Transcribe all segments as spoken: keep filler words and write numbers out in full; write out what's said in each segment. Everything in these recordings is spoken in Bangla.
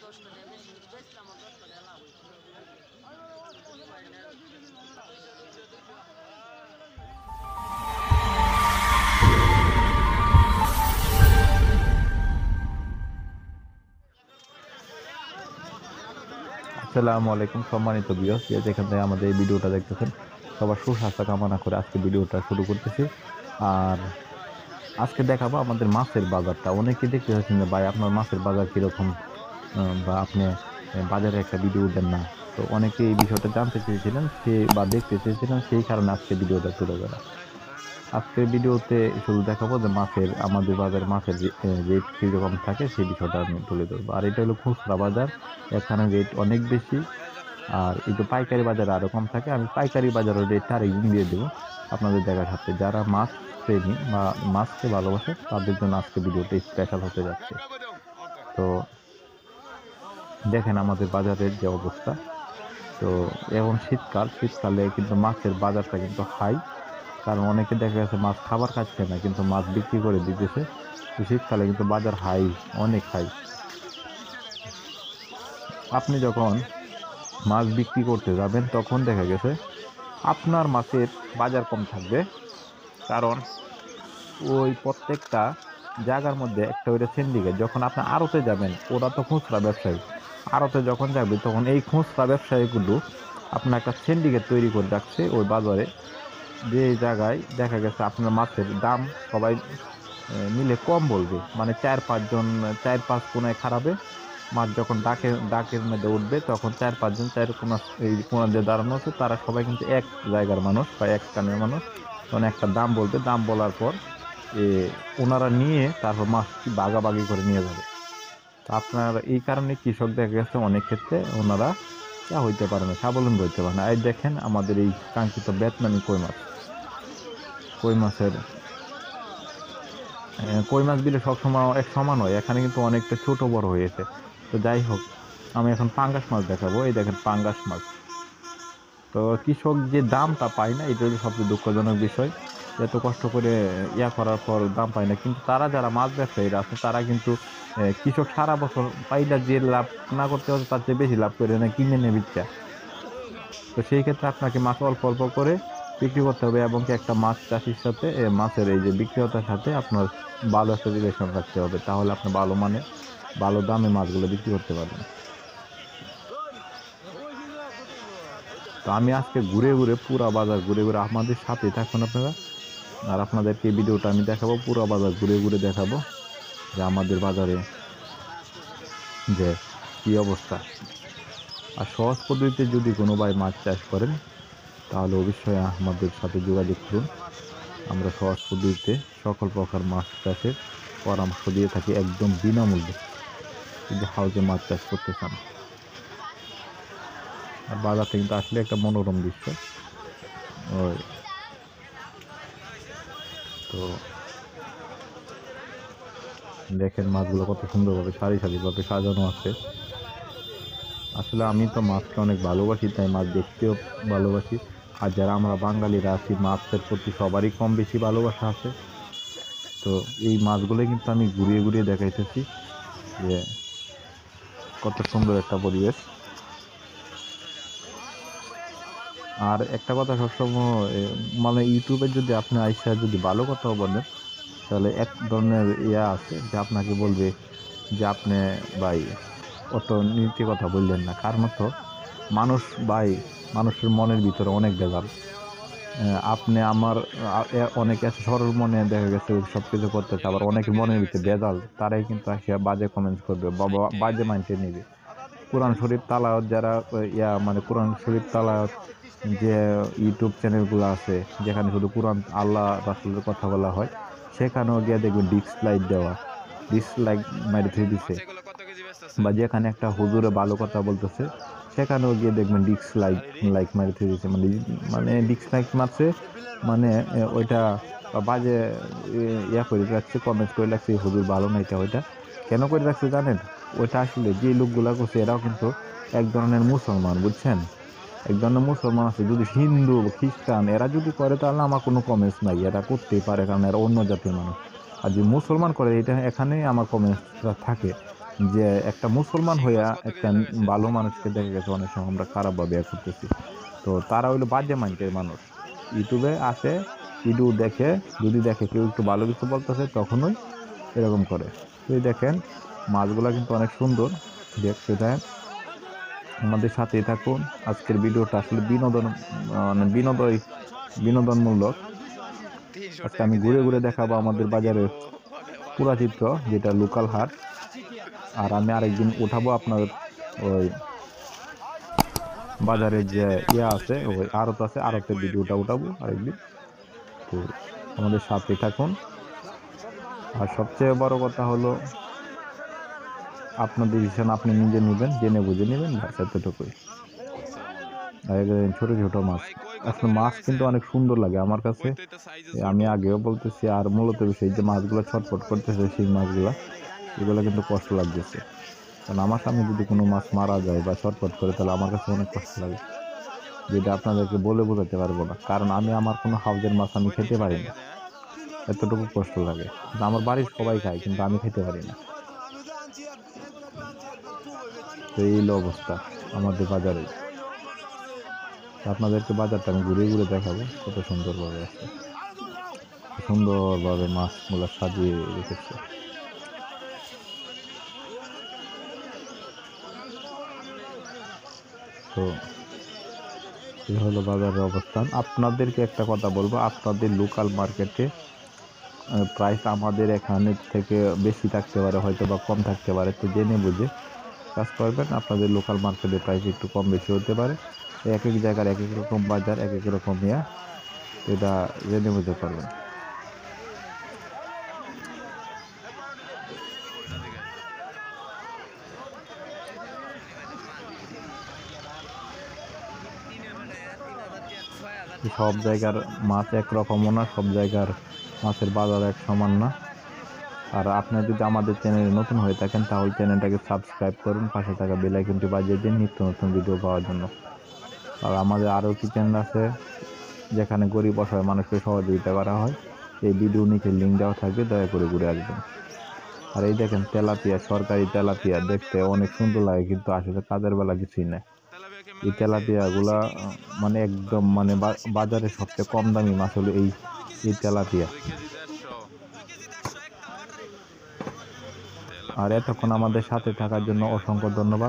আসসালামু আলাইকুম সম্মানিত ভিউয়ার্স, যেখান থেকে আমাদের এই ভিডিওটা দেখতেছেন সবার সুস্বাস্থ্য কামনা করে আজকে ভিডিওটা শুরু করতেছি। আর আজকে দেখাবো আমাদের মাছের বাজারটা। অনেকেই দেখতে পাচ্ছেন যে ভাই আপনার মাছের বাজার কীরকম, বা আপনি বাজারে একটা ভিডিও দেন না। তো অনেকে এই বিষয়টা জানতে চেয়েছিলেন সে বা দেখতে চেয়েছিলেন, সেই কারণে আজকে ভিডিওটা তুলে ধরা। আজকের ভিডিওতে শুধু দেখাবো যে মাছের আমাদের বাজারে মাছের রেট কীরকম থাকে সেই বিষয়টা আমি তুলে ধরবো। আর এটা হলো খুচরা বাজার, এখানে রেট অনেক বেশি। আর একটু পাইকারি বাজারে আরও কম থাকে। আমি পাইকারি বাজারের রেটটা আরেকদিন দিয়ে দেবো আপনাদের দেখার হাতে। যারা মাছ প্রেমী বা মাছকে ভালোবাসে তাদের জন্য আজকে ভিডিওটা স্পেশাল হতে যাচ্ছে। তো দেখেন আমাদের বাজারের যে অবস্থা। তো এখন শীতকাল, শীতকালে কিন্তু মাছের বাজারটা কিন্তু হাই, কারণ অনেকে দেখা গেছে মাছ খাবার খাচ্ছে না কিন্তু মাছ বিক্রি করে দিতেছে। তো শীতকালে কিন্তু বাজার হাই, অনেক হাই। আপনি যখন মাছ বিক্রি করতে যাবেন তখন দেখা গেছে আপনার মাছের বাজার কম থাকবে, কারণ ওই প্রত্যেকটা জায়গার মধ্যে একটা ওইটা সিন্ডিকেট। যখন আপনি আড়তে যাবেন, ওরা তো খুচরা ব্যবসায়ী, আড়তে যখন যাবে তখন এই খুচরা ব্যবসায়ীগুলো আপনার একটা সিন্ডিকেট তৈরি করে রাখছে ওই বাজারে, যে জায়গায় দেখা গেছে আপনার মাছের দাম সবাই মিলে কম বলবে। মানে চার পাঁচজন চার পাঁচ কোনায় খারাপে মাছ যখন ডাকে ডাকের মধ্যে উঠবে তখন চার পাঁচজন চার কোনা এই কোনা দিয়ে দাঁড়ানো আছে, তারা সবাই কিন্তু এক জায়গার মানুষ বা এক কানের মানুষ। তখন একটা দাম বলবে, দাম বলার পর এ ওনারা নিয়ে তারপর মাছটি বাগাবাগি করে নিয়ে যাবে। তো আপনার এই কারণে কৃষক দেখা গেছে অনেক ক্ষেত্রে ওনারা যা হইতে পারে না, স্বাবলম্বী হইতে পারে না। এই দেখেন আমাদের এই কাঙ্ক্ষিত ভিয়েতনামি কই মাছ, কই মাছের কই মাছ দিলে সবসময় এক সমান হয়, এখানে কিন্তু অনেকটা ছোট বড় হয়েছে। তো যাই হোক, আমি এখন পাঙ্গাস মাছ দেখাবো। এই দেখেন পাঙ্গাস মাছ। তো কৃষক যে দামটা পায় না, এটা হচ্ছে সবচেয়ে দুঃখজনক বিষয়। এত কষ্ট করে ইয়া করার পর দাম পায় না, কিন্তু তারা যারা মাছ ব্যবসায়ীরা আছে তারা কিন্তু কৃষক সারা বছর পাইলা যে লাভ না করতে হচ্ছে তার চেয়ে বেশি লাভ করে না কিনে নেবে বিচ্ছা। তো সেই ক্ষেত্রে আপনাকে মাছ অল্প অল্প করে বিক্রি করতে হবে, এবং কি একটা মাছ চাষির সাথে মাছের এই যে বিক্রেতার সাথে আপনার ভালো একটা রিলেশন রাখতে হবে, তাহলে আপনি ভালো মানে ভালো দামে মাছগুলো বিক্রি করতে পারবেন। তো আমি আজকে ঘুরে ঘুরে পুরা বাজার ঘুরে ঘুরে আমাদের সাথে থাকুন আপনারা, আর আপনাদেরকে এই ভিডিওটা আমি দেখাবো, পুরা বাজার ঘুরে ঘুরে দেখাবো যে আমাদের বাজারে যে কী অবস্থা। আর সহজ পদ্ধতিতে যদি কোনো ভাই মাছ চাষ করেন তাহলে অবশ্যই আমাদের সাথে যোগাযোগ করুন। আমরা সহজ পদ্ধতিতে সকল প্রকার মাছ চাষের পরামর্শ দিয়ে থাকি একদম বিনামূল্যে, যদি হাউজে মাছ চাষ করতে চান। আর বাজার থেকে আসলে একটা মনোরম দৃশ্য। ওই তো দেখেন মাছগুলো কত সুন্দরভাবে সারি সারিভাবে সাজানো আছে। আসলে আমি তো মাছকে অনেক ভালোবাসি, তাই মাছ দেখতেও ভালোবাসি। আর যারা আমরা বাঙালিরা আছি, মাছের প্রতি সবারই কম বেশি ভালোবাসা আছে। তো এই মাছগুলো কিন্তু আমি ঘুরিয়ে ঘুরিয়ে দেখাইতেছি যে কত সুন্দর একটা পরিবেশ। আর একটা কথা সবসময় মানে ইউটিউবে যদি আপনি আইসা যদি ভালো কথা বলেন তাহলে এক ধরনের ইয়া আছে যে আপনাকে বলবে যে আপনি ভাই অত নীতি কথা বললেন না। কারণ তো মানুষ ভাই, মানুষের মনের ভিতরে অনেক ভেজাল। আপনি আমার অনেকে আছে সরল মনে দেখা গেছে সব কিছু করতেছে, আবার অনেকের মনের ভিতরে ভেজাল, তারাই কিন্তু আসিয়া বাজে কমেন্টস করবে বা বাজে মাইন্ডে নিবে। কোরআন শরীফ তালাওয়াত যারা ইয়া মানে কোরআন শরীফ তালাওয়াত যে ইউটিউব চ্যানেলগুলো আছে যেখানে শুধু কোরআন আল্লাহ রাসূলের কথা বলা হয়, সেখানেও গিয়ে দেখবেন ডিসলাইক দেওয়া, ডিসলাইক মেরে থুয়ে দিছে। বা যেখানে একটা হুজুরে ভালো কথা বলতেছে সেখানেও গিয়ে দেখবেন ডিসলাইক লাইক মেরে থুয়ে দিচ্ছে, মানে মানে ডিসলাইক মারছে, মানে ওইটা বাজে ইয়া করে রাখছে, কমেন্ট করে রাখছে হুজুর ভালো না। এটা ওইটা কেন করে রাখছে জানেন? ওইটা আসলে যে লোকগুলা করছে এরাও কিন্তু এক ধরনের মুসলমান, বুঝছেন? এক ধরনের মুসলমান আছে। যদি হিন্দু খ্রিস্টান এরা যদি করে তাহলে আমার কোনো কমেন্টস নাই, এরা করতেই পারে কারণ এরা অন্য জাতির মানুষ। আর যে মুসলমান করে এটা এখানে আমার কমেন্টসটা থাকে। যে একটা মুসলমান হইয়া একটা ভালো মানুষকে দেখে গেছে অনেক সময় আমরা খারাপভাবে ইয়া করতেছি। তো তারা হইলো বাজে মাইন্ডের মানুষ, ইউটিউবে আসে, ভিডিও দেখে, যদি দেখে কেউ একটু ভালো কিছু বলতেছে তখনই এরকম করে। তো এই দেখেন মাছগুলা কিন্তু অনেক সুন্দর দেখতে, দেন আমাদের সাথেই থাকুন। আজকের ভিডিওটা আসলে বিনোদন, মানে বিনোদন বিনোদনমূলক। আজকে আমি ঘুরে ঘুরে দেখাবো আমাদের বাজারের পুরা চিত্র, যেটা লোকাল হাট। আর আমি আরেকদিন উঠাবো আপনার ওই বাজারের যে ইয়া আছে, ওই আড়ত আছে, আড়তের ভিডিওটা উঠাবো আরেকদিন। তো আমাদের সাথে থাকুন। আর সবচেয়ে বড় কথা হলো আপনার ডিসিশন আপনি নিজে নেবেন, জেনে বুঝে নেবেন, ব্যাস এতটুকুই। আর ছোট ছোট মাছ, আসলে মাছ কিন্তু অনেক সুন্দর লাগে আমার কাছে, আমি আগেও বলতেছি। আর মূলত বিষয় যে মাছগুলো ছটফট করতেছে, সেই মাছগুলা, এগুলো কিন্তু কষ্ট লাগতেছে। কারণ আমার সামনে যদি কোনো মাছ মারা যায় বা ছটফট করে, তাহলে আমার কাছে অনেক কষ্ট লাগে, যেটা আপনাদেরকে বলে বোঝাতে পারবো না। কারণ আমি আমার কোনো হাউজের মাছ আমি খেতে পারি না, এতটুকু কষ্ট লাগে। আমার বাড়ির সবাই খায়, কিন্তু আমি খেতে পারি না। তো এই হলো অবস্থা আমাদের বাজারে। আপনাদেরকে বাজারটা আমি ঘুরে ঘুরে দেখাবো কত সুন্দরভাবে আছে, সুন্দরভাবে মাছগুলো সাজিয়ে রেখেছে। তো এই হলো বাজারের অবস্থান। আপনাদেরকে একটা কথা বলবো, আপনাদের লোকাল মার্কেটে প্রাইস আমাদের এখানে থেকে বেশি থাকতে পারে, হয়তো বা কম থাকতে পারে। তো জেনে বুঝে কাজ করবেন। আপনাদের লোকাল মার্কেটের প্রাইস একটু কম বেশি হতে পারে, এক এক জায়গার এক এক রকম বাজার, এক এক রকম ইয়া, এটা জেনে বুঝে করবেন। সব জায়গার মাছ একরকমও না, সব জায়গার মাছের বাজার এক সমান না। আর আপনি যদি আমাদের চ্যানেলে নতুন হয়ে থাকেন, তাহলে চ্যানেলটাকে সাবস্ক্রাইব করুন, পাশে থাকা বেল আইকনটি বাজিয়ে দিন নিত্য নতুন ভিডিও পাওয়ার জন্য। আর আমাদের আরও কি চ্যানেল আছে যেখানে গরিব অসহায় মানুষকে সহযোগিতা করা হয়, এই ভিডিও নিচে লিঙ্ক দেওয়া থাকবে, দয়া করে ঘুরে আসবেন। আর এই দেখেন তেলাপিয়া, সরকারি তেলাপিয়া, দেখতে অনেক সুন্দর লাগে, কিন্তু আসলে কাজের বেলা কিছুই নেই। এই তেলাপিয়াগুলা মানে একদম মানে বাজারে সবচেয়ে কম দামি মাছ হলো এই এই তেলাপিয়া। আর এতক্ষণ আমাদের সাথে থাকার জন্য অসংখ্য ধন্যবাদ।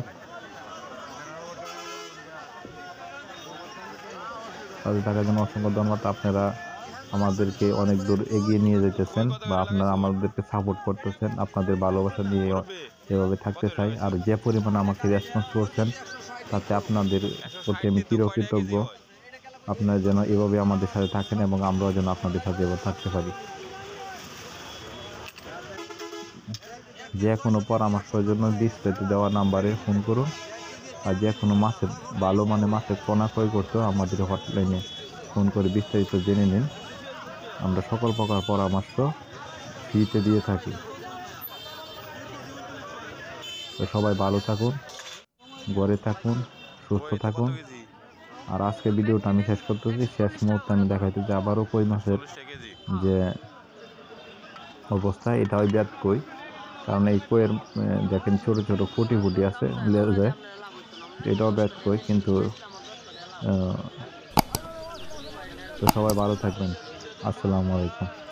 সাথে থাকার জন্য অসংখ্য ধন্যবাদ। আপনারা আমাদেরকে অনেক দূর এগিয়ে নিয়ে যেতেছেন, বা আপনারা আমাদেরকে সাপোর্ট করতেছেন। আপনাদের ভালোবাসা নিয়ে এভাবে থাকতে চাই। আর যে পরিমাণে আমাকে রেসপন্স করছেন, তাতে আপনাদের প্রতি আমি চিরকৃতজ্ঞ। আপনারা যেন এভাবে আমাদের সাথে থাকেন, এবং আমরাও যেন আপনাদের সাথে এভাবে থাকতে পারি। যে কোনো পরামর্শের জন্য ডিসপ্লেতে দেওয়া নাম্বারে ফোন করুন। আর যে কোনো মাছের ভালো মানে মাছের পোনা ক্রয় করতেও আমাদের হটলাইনে ফোন করে বিস্তারিত জেনে নিন। আমরা সকল প্রকার পরামর্শ ফ্রিতে দিয়ে থাকি। তো সবাই ভালো থাকুন, ঘরে থাকুন, সুস্থ থাকুন। আর আজকে ভিডিওটা আমি শেষ করতেছি। শেষ মুহূর্তে আমি দেখাইতেছি আবারও কই মাছের যে অবস্থা, এটা ওই ব্যাট কই। কারণ এই কইয়ের দেখেন ছোট ছোট ফুটি ফুটি আছে লেজে, এটাও ব্যাট কই। কিন্তু তো সবাই ভালো থাকবেন। আসসালামু আলাইকুম।